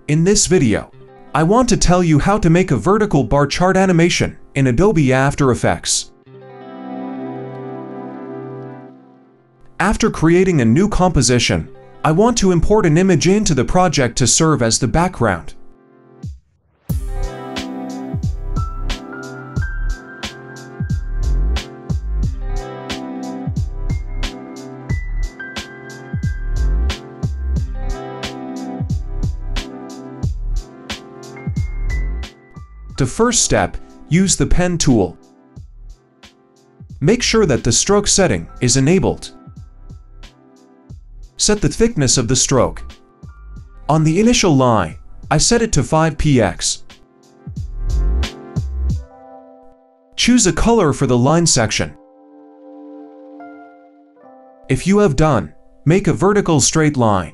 In this video, I want to tell you how to make a vertical bar chart animation in Adobe After Effects. After creating a new composition, I want to import an image into the project to serve as the background. The first step, use the pen tool. Make sure that the stroke setting is enabled. Set the thickness of the stroke. On the initial line, I set it to 5px. Choose a color for the line section. If you have done, make a vertical straight line.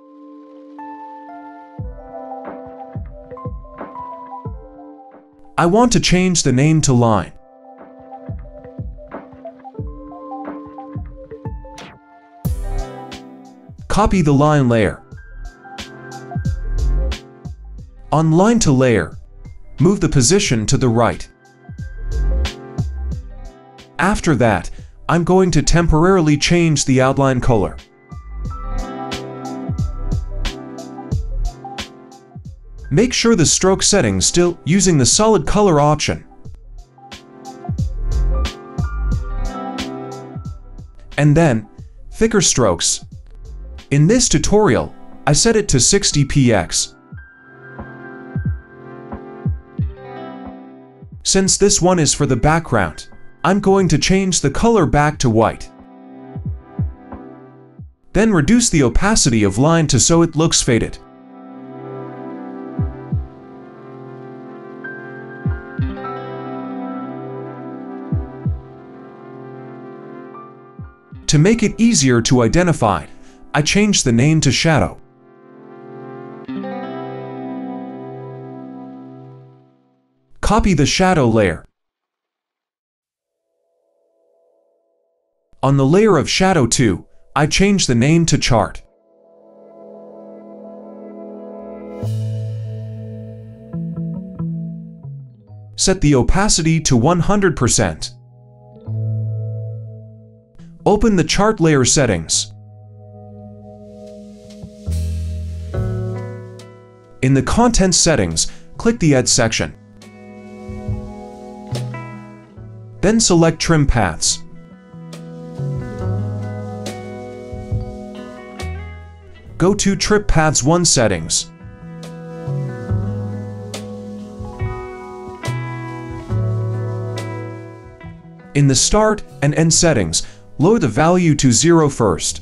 I want to change the name to line. Copy the line layer. On line to layer, move the position to the right. After that, I'm going to temporarily change the outline color. Make sure the stroke setting still using the solid color option. And then, thicker strokes. In this tutorial, I set it to 60px. Since this one is for the background, I'm going to change the color back to white. Then reduce the opacity of line to so it looks faded. To make it easier to identify, I changed the name to Shadow. Copy the shadow layer. On the layer of Shadow 2, I changed the name to Chart. Set the opacity to 100%. Open the chart layer settings. In the content settings, click the Add section. Then select Trim Paths. Go to Trim Paths 1 settings. In the Start and End settings, lower the value to 0 first.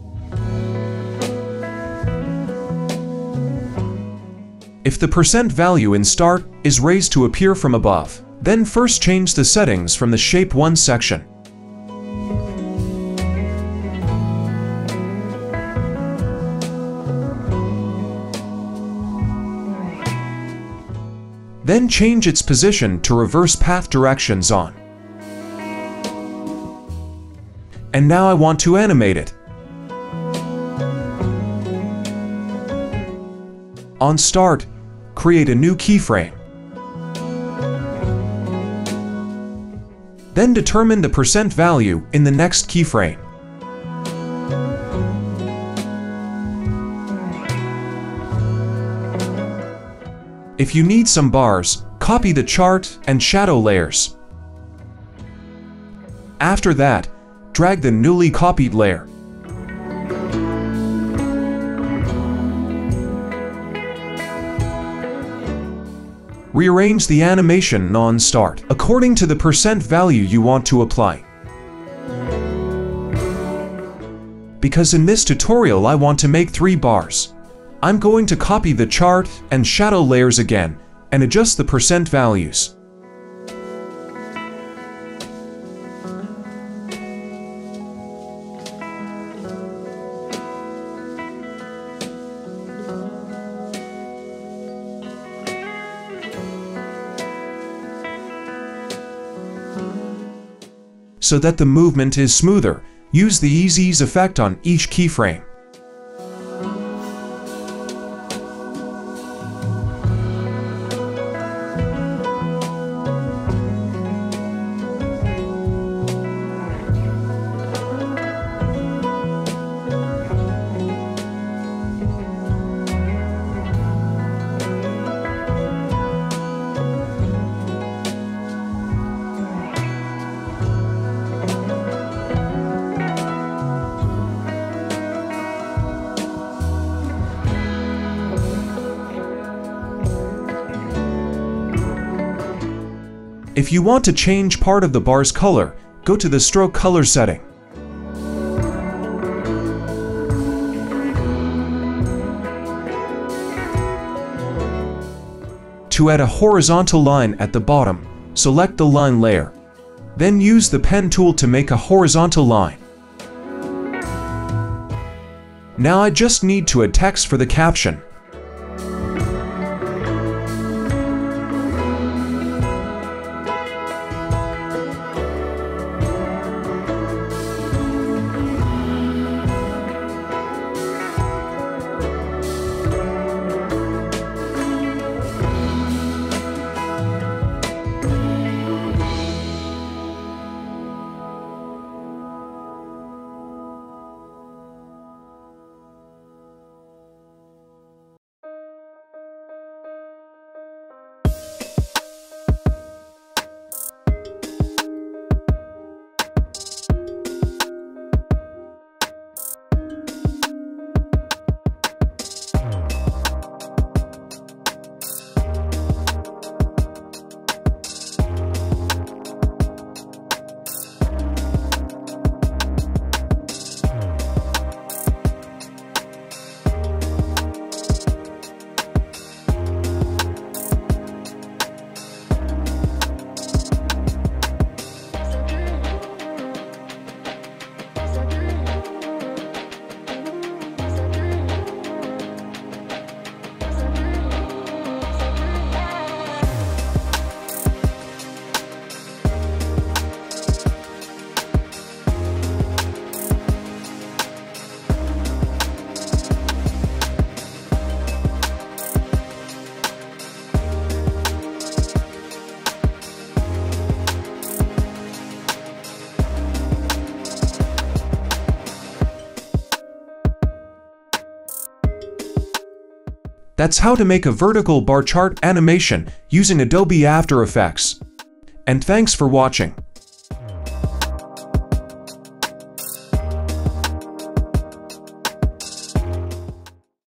If the percent value in Start is raised to appear from above, then first change the settings from the Shape 1 section. Then change its position to reverse path directions on. And now I want to animate it. On Start, create a new keyframe. Then determine the percent value in the next keyframe. If you need some bars, copy the chart and shadow layers. After that, drag the newly copied layer. Rearrange the animation on Start according to the percent value you want to apply. Because in this tutorial I want to make 3 bars, I'm going to copy the chart and shadow layers again and adjust the percent values. So that the movement is smoother, use the ease effect on each keyframe. If you want to change part of the bar's color, go to the stroke color setting. To add a horizontal line at the bottom, select the line layer. Then use the pen tool to make a horizontal line. Now I just need to add text for the caption. That's how to make a vertical bar chart animation using Adobe After Effects. And thanks for watching.